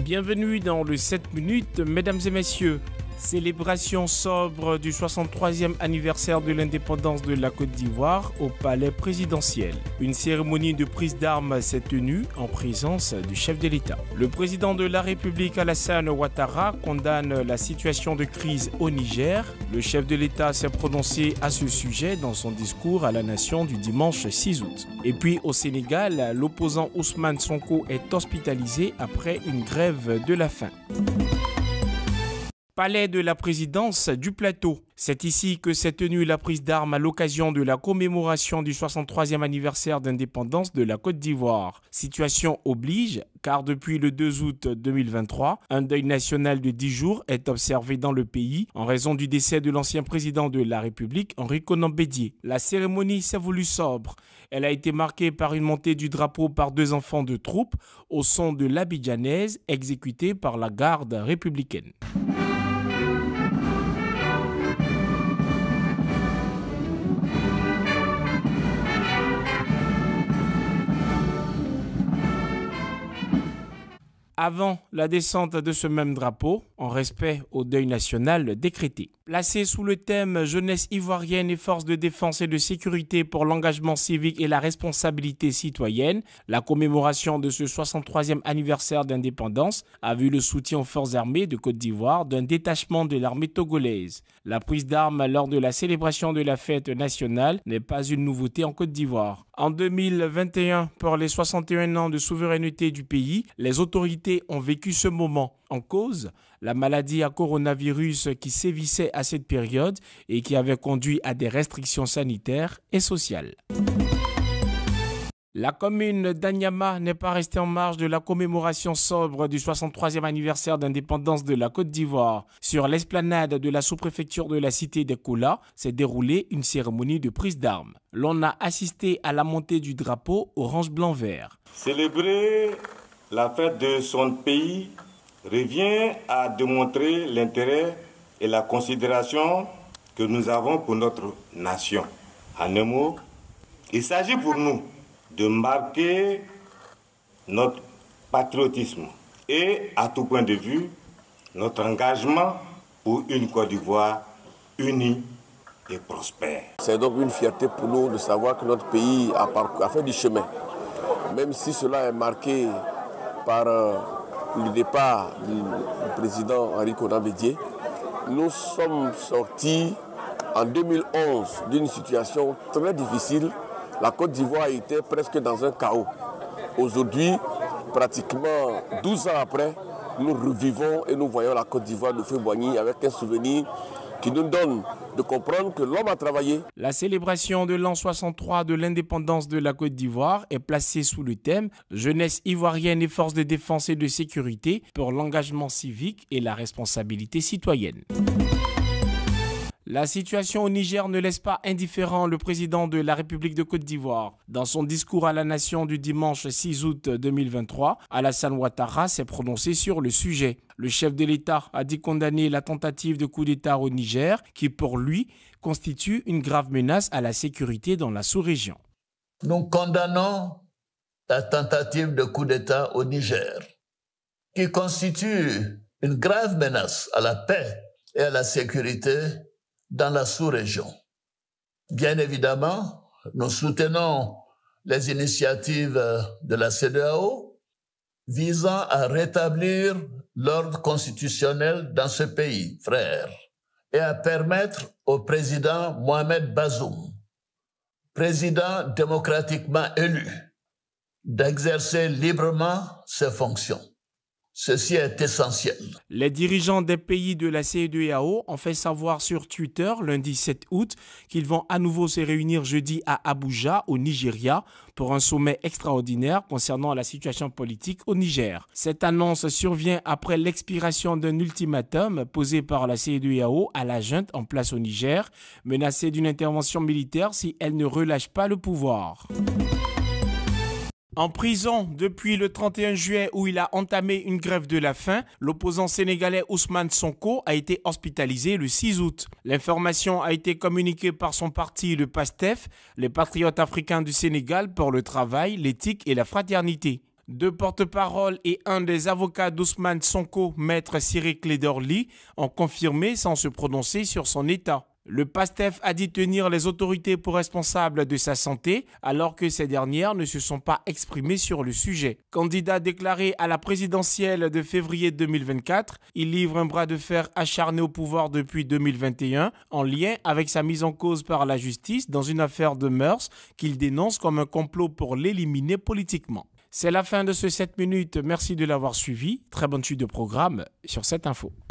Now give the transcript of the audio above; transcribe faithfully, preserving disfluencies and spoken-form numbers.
Bienvenue dans le sept minutes, mesdames et messieurs. Célébration sobre du soixante-troisième anniversaire de l'indépendance de la Côte d'Ivoire au palais présidentiel. Une cérémonie de prise d'armes s'est tenue en présence du chef de l'État. Le président de la République Alassane Ouattara condamne la situation de crise au Niger. Le chef de l'État s'est prononcé à ce sujet dans son discours à la nation du dimanche six août. Et puis au Sénégal, l'opposant Ousmane Sonko est hospitalisé après une grève de la faim. Palais de la présidence du Plateau. C'est ici que s'est tenue la prise d'armes à l'occasion de la commémoration du soixante-troisième anniversaire d'indépendance de la Côte d'Ivoire. Situation oblige, car depuis le deux août deux mille vingt-trois, un deuil national de dix jours est observé dans le pays en raison du décès de l'ancien président de la République, Henri Konan Bédié. La cérémonie s'est voulue sobre. Elle a été marquée par une montée du drapeau par deux enfants de troupe au son de l'abidjanaise exécutée par la garde républicaine. Avant la descente de ce même drapeau, en respect au deuil national décrété. Placé sous le thème « Jeunesse ivoirienne et forces de défense et de sécurité pour l'engagement civique et la responsabilité citoyenne », la commémoration de ce soixante-troisième anniversaire d'indépendance a vu le soutien aux forces armées de Côte d'Ivoire d'un détachement de l'armée togolaise. La prise d'armes lors de la célébration de la fête nationale n'est pas une nouveauté en Côte d'Ivoire. En deux mille vingt et un, pour les soixante et un ans de souveraineté du pays, les autorités ont vécu ce moment. En cause, la maladie à coronavirus qui sévissait à cette période et qui avait conduit à des restrictions sanitaires et sociales. La commune d'Anyama n'est pas restée en marge de la commémoration sobre du soixante-troisième anniversaire d'indépendance de la Côte d'Ivoire. Sur l'esplanade de la sous-préfecture de la cité des Kola s'est déroulée une cérémonie de prise d'armes. L'on a assisté à la montée du drapeau orange-blanc-vert. Célébrer la fête de son pays revient à démontrer l'intérêt et la considération que nous avons pour notre nation. En un mot, il s'agit pour nous de marquer notre patriotisme et, à tout point de vue, notre engagement pour une Côte d'Ivoire unie et prospère. C'est donc une fierté pour nous de savoir que notre pays a, parcours, a fait du chemin. Même si cela est marqué par euh, le départ du, du président Henri Konan Bédié, nous sommes sortis en deux mille onze d'une situation très difficile. La Côte d'Ivoire était presque dans un chaos. Aujourd'hui, pratiquement douze ans après, nous revivons et nous voyons la Côte d'Ivoire de Feu-Boigny avec un souvenir qui nous donne de comprendre que l'homme a travaillé. La célébration de l'an soixante-trois de l'indépendance de la Côte d'Ivoire est placée sous le thème « Jeunesse ivoirienne et forces de défense et de sécurité pour l'engagement civique et la responsabilité citoyenne ». La situation au Niger ne laisse pas indifférent le président de la République de Côte d'Ivoire. Dans son discours à la nation du dimanche six août deux mille vingt-trois, Alassane Ouattara s'est prononcé sur le sujet. Le chef de l'État a dit condamner la tentative de coup d'État au Niger, qui pour lui constitue une grave menace à la sécurité dans la sous-région. Nous condamnons la tentative de coup d'État au Niger, qui constitue une grave menace à la paix et à la sécurité dans la sous-région. Bien évidemment, nous soutenons les initiatives de la C E D E A O visant à rétablir l'ordre constitutionnel dans ce pays, frère, et à permettre au président Mohamed Bazoum, président démocratiquement élu, d'exercer librement ses fonctions. Ceci est essentiel. Les dirigeants des pays de la C E D E A O ont fait savoir sur Twitter lundi sept août qu'ils vont à nouveau se réunir jeudi à Abuja, au Nigeria, pour un sommet extraordinaire concernant la situation politique au Niger. Cette annonce survient après l'expiration d'un ultimatum posé par la C E D E A O à la junte en place au Niger, menacée d'une intervention militaire si elle ne relâche pas le pouvoir. En prison depuis le trente et un juillet où il a entamé une grève de la faim, l'opposant sénégalais Ousmane Sonko a été hospitalisé le six août. L'information a été communiquée par son parti, le PASTEF, les Patriotes africains du Sénégal pour le travail, l'éthique et la fraternité. Deux porte-paroles et un des avocats d'Ousmane Sonko, maître Cyril Clédorli, ont confirmé sans se prononcer sur son état. Le PASTEF a dit tenir les autorités pour responsables de sa santé, alors que ces dernières ne se sont pas exprimées sur le sujet. Candidat déclaré à la présidentielle de février deux mille vingt-quatre, il livre un bras de fer acharné au pouvoir depuis deux mille vingt et un, en lien avec sa mise en cause par la justice dans une affaire de mœurs qu'il dénonce comme un complot pour l'éliminer politiquement. C'est la fin de ce sept minutes. Merci de l'avoir suivi. Très bonne suite de programme sur cette info.